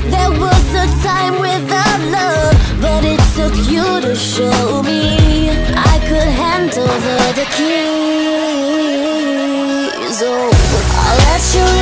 There was a time without love, but it took you to show me I could hand over the keys. Oh, I'll let you